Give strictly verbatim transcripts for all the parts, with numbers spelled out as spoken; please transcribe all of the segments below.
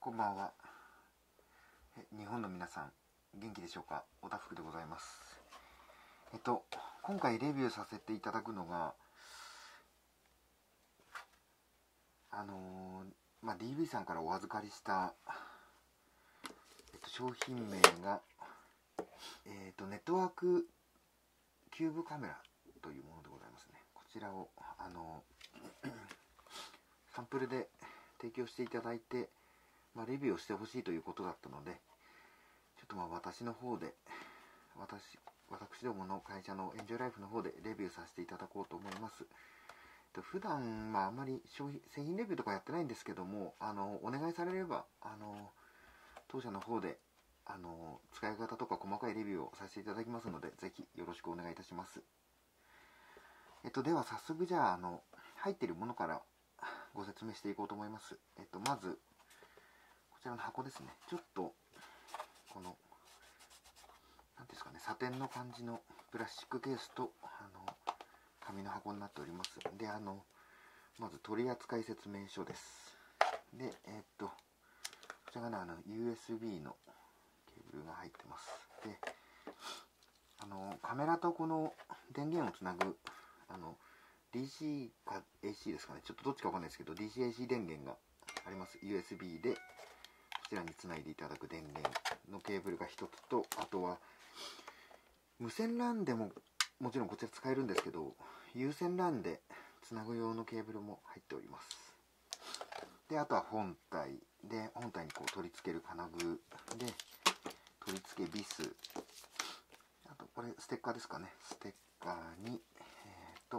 こんばんは。日本の皆さん元気でしょうか。おたふくでございます。えっと今回レビューさせていただくのがあのー、まあ ディーブイ さんからお預かりした、えっと、商品名がえっとネットワークキューブカメラというものでございますね。こちらをあのー、サンプルで提供していただいて、まあ、レビューをしてほしいということだったので、ちょっとまあ私の方で私私どもの会社のエンジョイライフの方でレビューさせていただこうと思います。普段まああんまり商品製品レビューとかやってないんですけども、あのお願いされればあの当社の方であの使い方とか細かいレビューをさせていただきますので、ぜひよろしくお願いいたします。えっとでは早速じゃああの入っているものからご説明していこうと思います。えっとまずこちらの箱ですね。ちょっとこの何ですかね、サテンの感じのプラスチックケースとあの紙の箱になっております。で、あのまず取扱説明書です。で、えー、っとこちらがね、あの ユーエスビー のケーブルが入ってます。で、あのカメラとこの電源をつなぐあの ディーシー か エーシー ですかね、ちょっとどっちかわかんないですけど ディーシーエーシー 電源があります。 ユーエスビー でこちらにつないでいただく電源のケーブルがひとつと、あとは無線 ラン でももちろんこちら使えるんですけど、有線 ラン でつなぐ用のケーブルも入っております。で、あとは本体で、本体にこう取り付ける金具で、取り付けビス、あとこれステッカーですかね。ステッカーにえっ、ー、と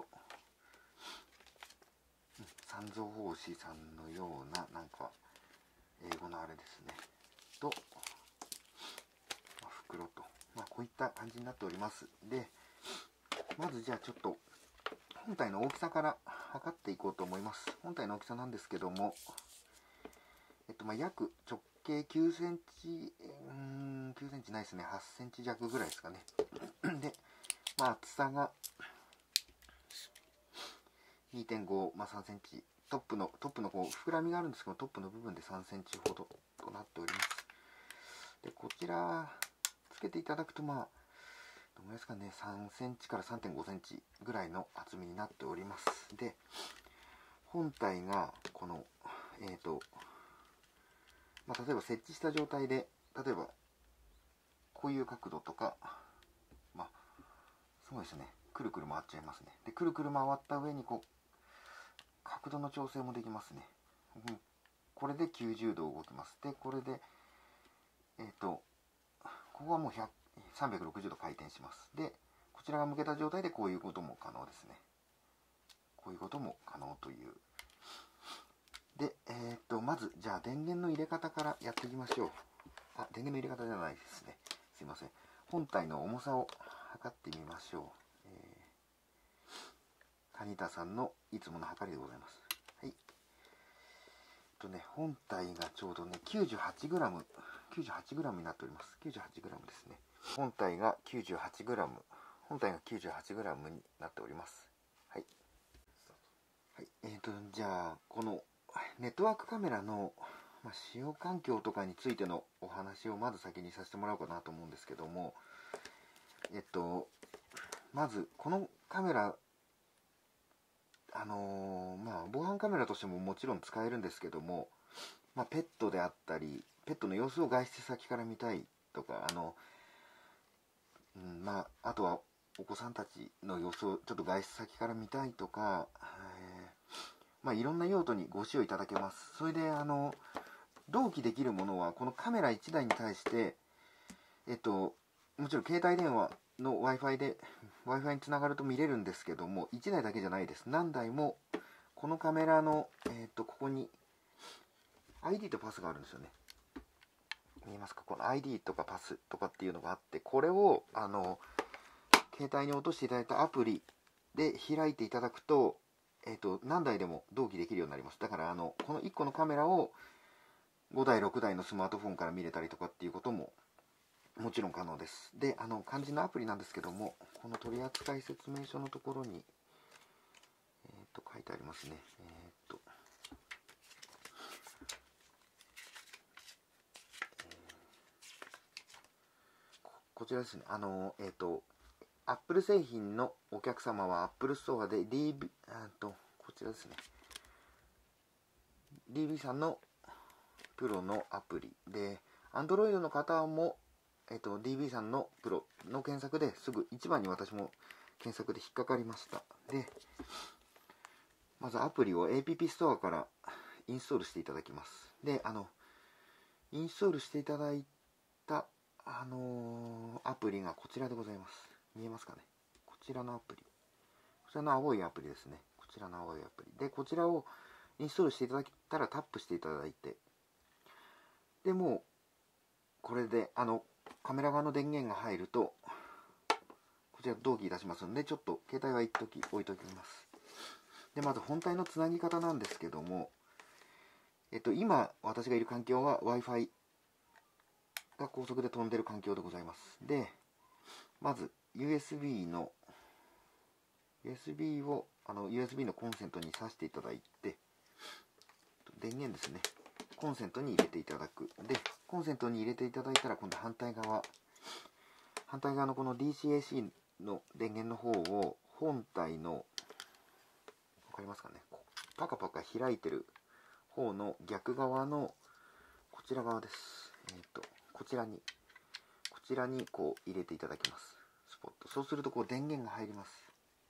三蔵法師さんのようななんか英語のあれですねと、まあ、袋と、まあ、こういった感じになっております。で、まずじゃあちょっと本体の大きさから測っていこうと思います。本体の大きさなんですけども、えっとまあ約直径きゅうセンチ、うーんきゅうセンチないですね、はちセンチ弱ぐらいですかね。で、まあ厚さが にてんご、まあ、さんセンチ、トップのトップのこう膨らみがあるんですけど、トップの部分でさんセンチほどとなっております。で、こちらつけていただくと、まあどのぐらいですかね、さんセンチから さんてんごセンチぐらいの厚みになっております。で、本体がこのえっ、ー、と、まあ、例えば設置した状態で、例えばこういう角度とか、まあそうですね、くるくる回っちゃいますね。で、くるくる回った上にこう角度の調整もできますね。うん、これできゅうじゅうど動きます。で、これでえっ、ー、とここはもうさんびゃくろくじゅうど回転します。で、こちらが向けた状態でこういうことも可能ですね。こういうことも可能という。で、えっとまずじゃあ電源の入れ方からやっていきましょう。あ、電源の入れ方じゃないですね。すいません。本体の重さを測ってみましょう。えー、カニタさんのいつもの測りでございます。はい。えっとね、本体がちょうどね きゅうじゅうはちグラム、きゅうじゅうはちグラムになっております。きゅうじゅうはちグラムですね。本体が きゅうじゅうはちグラム、本体が きゅうじゅうはちグラムになっております。はい。はい、えーとじゃあこのネットワークカメラの、まあ、使用環境とかについてのお話をまず先にさせてもらおうかなと思うんですけども、えっとまずこのカメラ、あのー、まあ防犯カメラとしてももちろん使えるんですけども、まあ、ペットであったりペットの様子を外出先から見たいとか、あの、うん、まああとはお子さんたちの様子をちょっと外出先から見たいとか、えーまあ、いろんな用途にご使用いただけます。それであの同期できるものはこのカメラいちだいに対してえっともちろん携帯電話の Wi-Fi で Wi-Fi につながると見れるんですけども、いちだいだけじゃないです。何台もこのカメラのえっとここに アイディー とパスがあるんですよね。見えますか？この アイディー とかパスとかっていうのがあって、これをあの携帯に落としていただいたアプリで開いていただくと、えーと、何台でも同期できるようになります。だからあのこのいっこのカメラをごだいろくだいのスマートフォンから見れたりとかっていうことももちろん可能です。で、あの肝心のアプリなんですけども、この取扱説明書のところに、えー、と書いてありますね。えー、とちらですね、あのえっ、ー、と Apple 製品のお客様は Apple Store で ディービー あとこちらですね、 ディービー さんのプロのアプリで、 Android の方も、えっ、ー、と ディービー さんのプロの検索ですぐ一番に私も検索で引っかかりました。でまずアプリを エーピーピー ストアからインストールしていただきます。であのインストールしていただいた、あのー、アプリがこちらでございます。見えますかね。こちらのアプリ、こちらの青いアプリですね。こちらの青いアプリで、こちらをインストールしていただいたらタップしていただいて、でもうこれであのカメラ側の電源が入るとこちら同期いたしますので、ちょっと携帯は一時置いときます。でまず本体のつなぎ方なんですけども、えっと今私がいる環境は Wi-Fi が高速で飛んでる環境でございます。でまず ユーエスビー の ユーエスビー をあの ユーエスビー のコンセントに挿していただいて、電源ですね、コンセントに入れていただく。でコンセントに入れていただいたら、今度反対側反対側のこの ディーシーエーシー の電源の方を本体の、わかりますかね、パカパカ開いてる方の逆側のこちら側です。えっとこちらにこちらにこう入れていただきます。スポット。そうするとこう電源が入ります。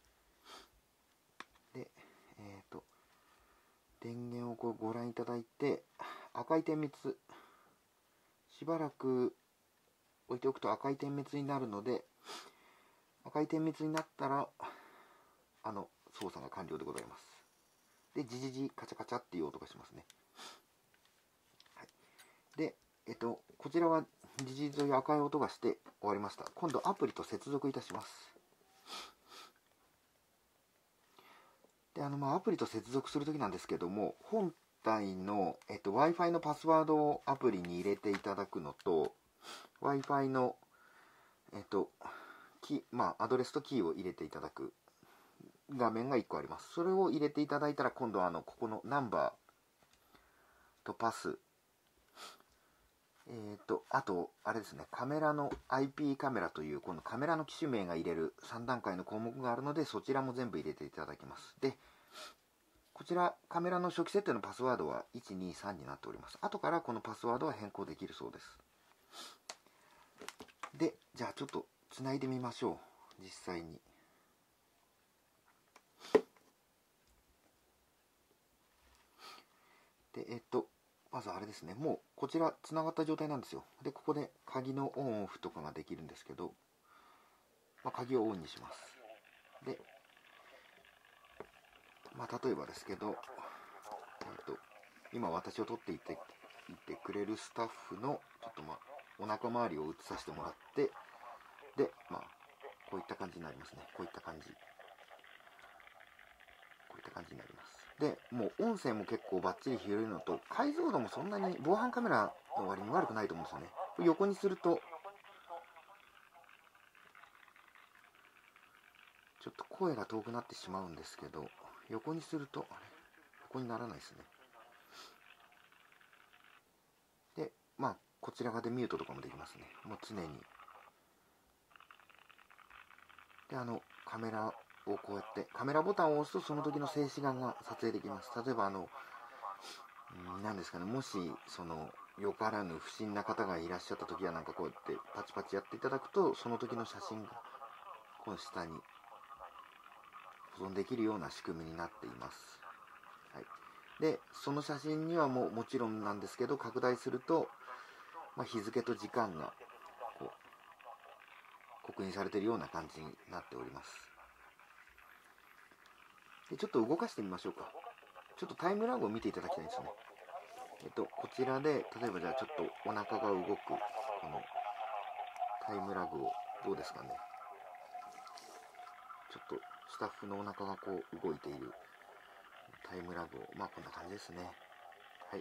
で、えっと電源をこうご覧いただいて、赤い点滅、しばらく置いておくと赤い点滅になるので、赤い点滅になったらあの操作が完了でございます。でジジジカチャカチャっていう音がしますね。はい、でえっとこちらはジジジという赤い音がして終わりました。今度アプリと接続いたします。であのまあアプリと接続するときなんですけども、本体の、えっと、Wi-Fi のパスワードをアプリに入れていただくのと、Wi-Fi の、えっと、キまあ、アドレスとキーを入れていただく画面がいっこあります。それを入れていただいたら、今度はあのここのナンバーとパス、えっと、あと、あれですね、カメラの アイピー カメラという、このカメラの機種名が入れるさん段階の項目があるので、そちらも全部入れていただきます。で、こちら、カメラの初期設定のパスワードはいちにさんになっております。後からこのパスワードは変更できるそうです。で、じゃあちょっとつないでみましょう。実際に。で、えっと、まずあれですね。もうこちらつながった状態なんですよ。で、ここで鍵のオンオフとかができるんですけど、まあ、鍵をオンにします。で、まあ、例えばですけど、えっと、今私を撮っていていてくれるスタッフのちょっとまあお腹周りを映させてもらって、でまあこういった感じになりますね。こういった感じこういった感じになります。でもう音声も結構バッチリ拾えるのと、解像度もそんなに防犯カメラの割に悪くないと思うんですよね。横にするとちょっと声が遠くなってしまうんですけど、横にするとあれ横にならないですね。でまあこちら側でミュートとかもできますね。もう常に。であのカメラをこうやってカメラボタンを押すとその時の静止画が撮影できます。例えばあの何ですかね、もしそのよからぬ不審な方がいらっしゃった時はなんかこうやってパチパチやっていただくと、その時の写真がこの下に保存できるような仕組みになっています。はい、でその写真にはもうもちろんなんですけど、拡大すると、まあ、日付と時間がこう刻印されているような感じになっております。でちょっと動かしてみましょうか。ちょっとタイムラグを見ていただきたいんですね。えっとこちらで例えばじゃあちょっとお腹が動くこのタイムラグをどうですかね。ちょっとスタッフのお腹がこう動いているタイムラグを、まあこんな感じですね。はい。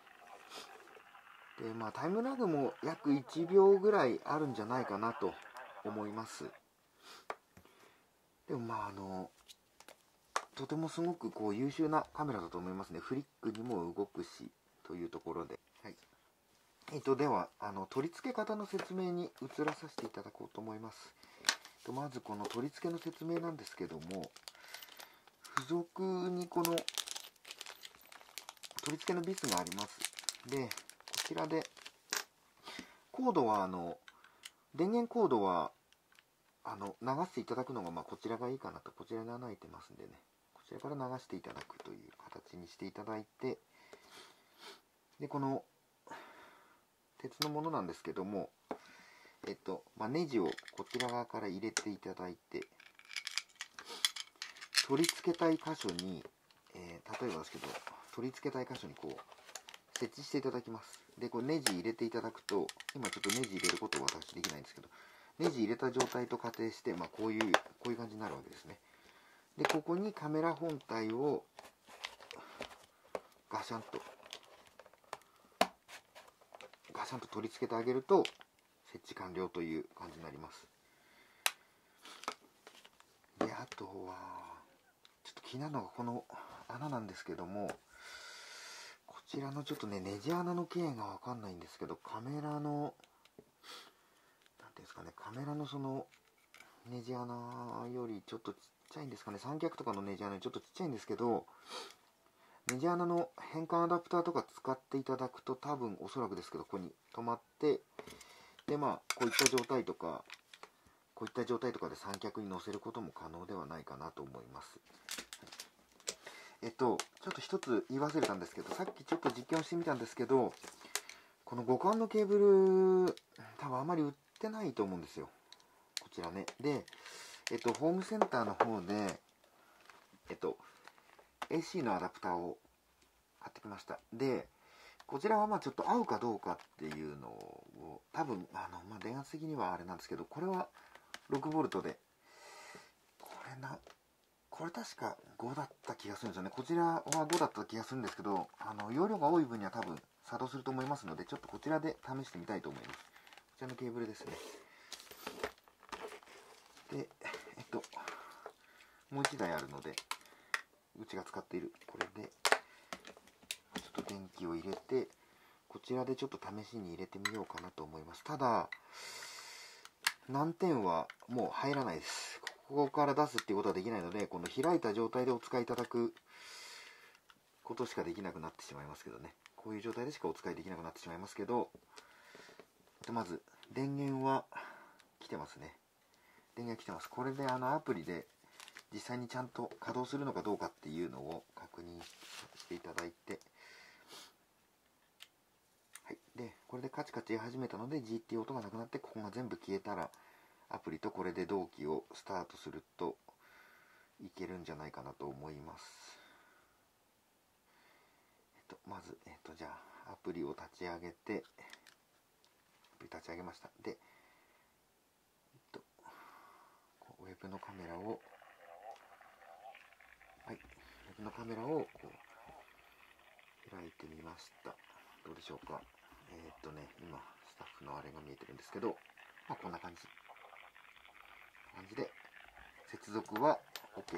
でまあタイムラグも約いちびょうぐらいあるんじゃないかなと思います。でもまああのとてもすごくこう優秀なカメラだと思いますね。フリックにも動くしというところで、はい、 えっと、ではあの取り付け方の説明に移らさせていただこうと思います。とまずこの取り付けの説明なんですけども、付属にこの取り付けのビスがあります。で、こちらでコードはあの電源コードはあの流していただくのがまあこちらがいいかなと、こちらに穴開いてますんでね、こちらから流していただくという形にしていただいて、でこの鉄のものなんですけども、えっと、まあ、ネジをこちら側から入れていただいて、取り付けたい箇所に、えー、例えばですけど、取り付けたい箇所にこう設置していただきます。で、これネジ入れていただくと、今ちょっとネジ入れることは私できないんですけど、ネジ入れた状態と仮定して、まあ、こういうこういう感じになるわけですね。で、ここにカメラ本体をガシャンとガシャンと取り付けてあげると設置完了という感じになります。で、あとはちょっと気になるのがこの穴なんですけども、こちらのちょっとねネジ穴の径がわかんないんですけど、カメラのなんていうんですかね、カメラのそのネジ穴よりちょっとちっちゃいんですかね、三脚とかのネジ穴よりちょっとちっちゃいんですけど、ネジ穴の変換アダプターとか使っていただくと、多分おそらくですけどここに止まって、でまあこういった状態とかこういった状態とかで三脚に乗せることも可能ではないかなと思います。えっとちょっと一つ言い忘れたんですけど、さっきちょっと実験をしてみたんですけど、この互換のケーブル多分あまり売ってないと思うんですよ、こちらね。で、えっとホームセンターの方でえっとエーシー のアダプターを買ってきました。で、こちらはまあちょっと合うかどうかっていうのを多分あの、まあ、電圧的にはあれなんですけど、これはろくボルトで、これなこれ確かごだった気がするんですよね。こちらはごだった気がするんですけど、あの容量が多い分には多分作動すると思いますので、ちょっとこちらで試してみたいと思います。こちらのケーブルですね。で、えっともういちだいあるので、うちが使っているこれでちょっと電気を入れて、こちらでちょっと試しに入れてみようかなと思います。ただ難点はもう入らないです。ここから出すっていうことはできないので、この開いた状態でお使いいただくことしかできなくなってしまいますけどね。こういう状態でしかお使いできなくなってしまいますけど、まず電源は来てますね。電源来てます。これであのアプリで実際にちゃんと稼働するのかどうかっていうのを確認していただいて、はい、でこれでカチカチ言い始めたので ジー っていう音がなくなって、ここが全部消えたらアプリとこれで同期をスタートするといけるんじゃないかなと思います。えっとまず、えっと、じゃあアプリを立ち上げて、アプリ立ち上げました。で、えっと、ウェブのカメラをはいウェブのカメラをこう開いてみました。どうでしょうか。えー、っとね今スタッフのあれが見えてるんですけど、まあ、こんな感じ感じで接続は OK です。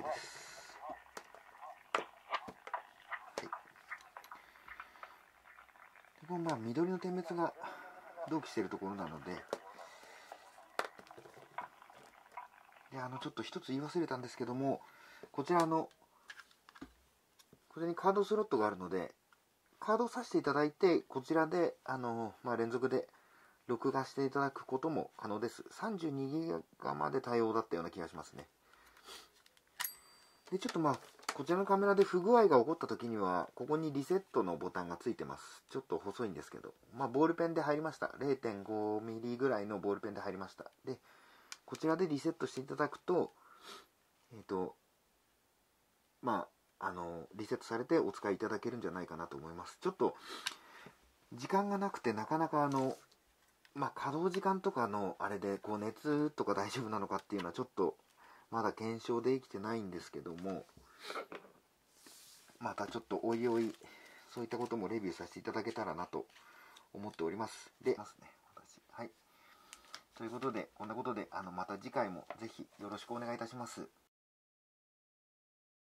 はい、でこのまあ緑の点滅が同期しているところなので、であのちょっと一つ言い忘れたんですけども、こちらのこれにカードスロットがあるので、カードを挿していただいて、こちらであの、まあ、連続で録画していただくことも可能です。さんじゅうにギガまで対応だったような気がしますね。でちょっとまあこちらのカメラで不具合が起こった時には、ここにリセットのボタンがついてます。ちょっと細いんですけど、まあ、ボールペンで入りました。 れいてんごミリぐらいのボールペンで入りました。でこちらでリセットしていただくと、えっとまああのリセットされてお使いいただけるんじゃないかなと思います。ちょっと時間がなくて、なかなかあのまあ稼働時間とかのあれでこう熱とか大丈夫なのかっていうのはちょっとまだ検証できてないんですけども、またちょっとおいおいそういったこともレビューさせていただけたらなと思っております。で、ますね、私。はい。ということで、こんなことで、あのまた次回もぜひよろしくお願いいたします。